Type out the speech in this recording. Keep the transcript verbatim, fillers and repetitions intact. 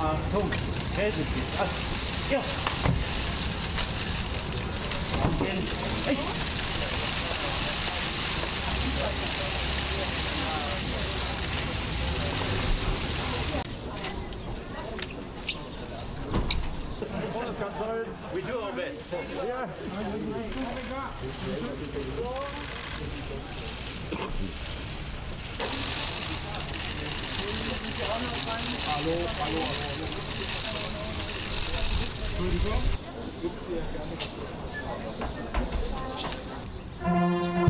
Achtung, Käsesitz. Also, ja. Angehen. Hey. We do our best. Yeah. Hallo, hallo, hallo. Entschuldigung. Gibt es hier gerne.